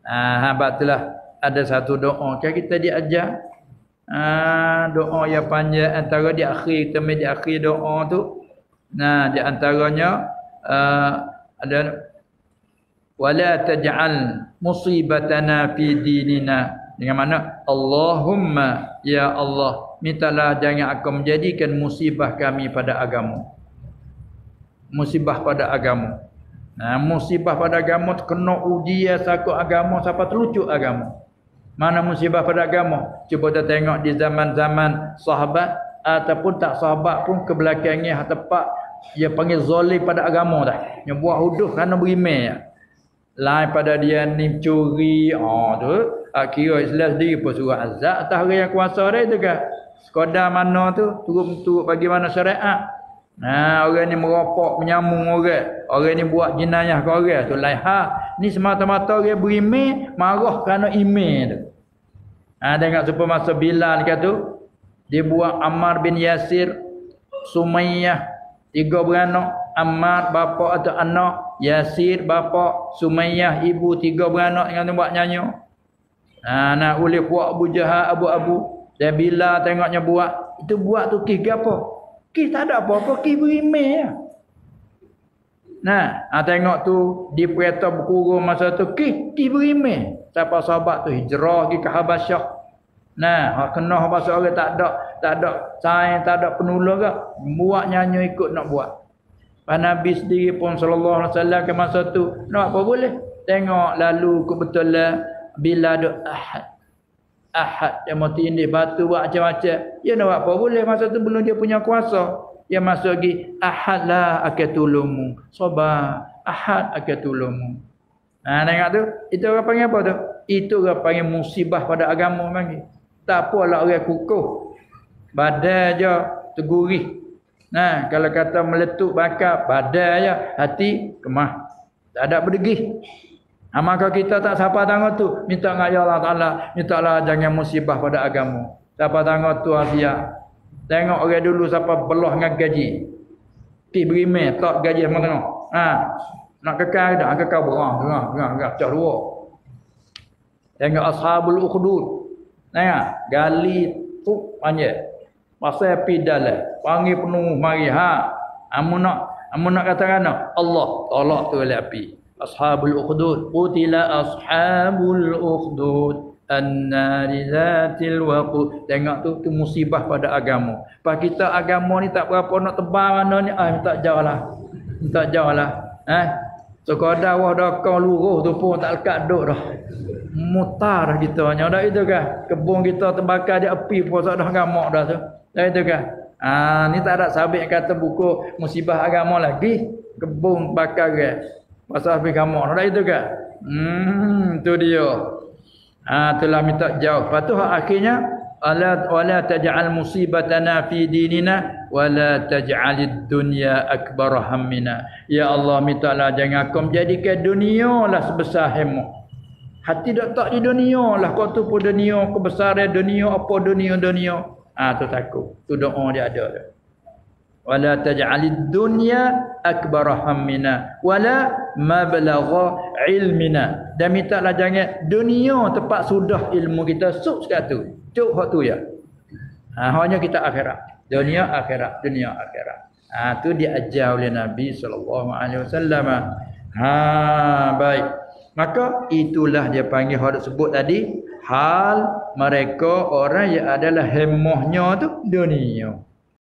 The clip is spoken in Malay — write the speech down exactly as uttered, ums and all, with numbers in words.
Ah, batulah ada satu doa kan kita diajar. Ah, doa yang panjang antara di akhir kita di akhir doa tu. Nah, di antaranya uh, ada wala taj'al musibatana fi dinina. Dengan mana Allahumma ya Allah, mintalah jangan aku menjadikan musibah kami pada agama. Musibah pada agama. Nah, musibah pada agama kena ujian satu agama siapa terlucut agama. Mana musibah pada agama? Cuba kita tengok di zaman-zaman sahabat ataupun tak sahabat pun ke belakangnya tepat dia panggil zalim pada agama dah. Yang buat huduh kerana berimeh ya. Lain pada dia ni curi, oh tu kira Islam sendiri pun suruh azab atas orang yang kuasa dia tu kan. Sekadar mana tu turut-turut bagaimana syariat. Nah, orang ni meropok, menyambung orang. Orang ni buat jenayah ke orang tu lain hal. Ni semata-mata orang berimeh, marah kerana imeh tu. Ha, tengok supaya masa Bilal kata tu, dia buat Ammar bin Yasir, Sumayyah, tiga beranak, Ammar bapa atau anak, Yasir bapa, Sumayyah ibu, tiga beranak yang dia buat nyanyi. Ha, nak oleh kuat Abu Jahal, Abu-Abu. Dan Bilal tengoknya buat, itu buat tu kis ke apa? Kis tak ada apa-apa, kis berimeh ya. Nah, ha, tengok tu di kereta berkurung masa tu kis, kis berimeh. Siapa sahabat tu hijrah pergi ke Habasyah. Nah, hak kena bahasa orang tak ada, tak ada saing, tak ada penolong ke, buat nyanyi ikut nak buat. Pak Nabi sendiri pun sallallahu alaihi wasallam ke masa tu, nak apa boleh? Tengok lalu kebetulan bila ada ahad. Ahad yang mau tindih batu buat macam-macam. Ya nak apa boleh masa tu belum dia punya kuasa. Dia masuk lagi ahad lah akan tolongmu. Sabar, ahad akan tolongmu. Ha, tengok tu, itu orang panggil apa tu? Itu orang panggil musibah pada agama panggil. Tak apalah orang kukuh. Badan je tergurih. Nah, kalau kata meletup bakar, badan je, hati kemah. Tak ada berdegih. Ha, maka kita tak siapa tangguh tu, minta dengan ya Allah Ta'ala, minta Allah jangan musibah pada agama. Siapa tangguh tu asia. Tengok orang dulu siapa belah dengan gaji. Ki berimeh, tak gaji sama tengok. Ha, nak kekal dah, kekal berah, berah, berah, berah, cak dua. Tengok ashabul ukhdud. Tengok, gali tu panjang. Pasal api dalam, panggil penuh mari ha. Amun nak, amun nak katakan Allah tolak tu oleh api. Ashabul ukhdud, qutila ashabul ukhdud an-nari zatil waqud. Tengok tu tu musibah pada agama. Pas kita agama ni tak berapa nak tebal mana ni, ah minta jauh lah. Minta jauh lah. Eh, sekadar wah dah kau luruh tu pun tak lekat duk dah. Mutar kita nya dah itu kan. Kebun kita terbakar di api pun tak dah gamak dah tu. Dah itu kan. Ah ni tak ada sabit kata buku musibah agama lagi. Kebun bakar kan. Pasal api gamak dah itu kan. Hmm tu dia. Ah telah minta jauh. Lepas tu akhirnya ala wala taj'al musibatana fi dinina wala taj'alid dunya akbar hammina. Ya Allah mintalah jangan kau menjadikan dunia lah sebesar hemmu. Hati dak tak di dunia lah kau tu pun dunia kebesaran dunia apa dunia-dunia. Ah tu takut. Tu doa dia ada tu. Wala taj'alid dunya akbar hammina wala mablagha ilmina. Dan mintalah jangan dunia tempat sudah ilmu kita suk sekatu. Cuk hak tu ya. Ha hanya kita akhirat. Dunia akhirat, dunia akhirat. Ha tu diajar oleh Nabi sallallahu alaihi wasallam. Ha baik. Maka itulah dia panggil hak sebut tadi hal mereka orang yang adalah hemahnya tu dunia.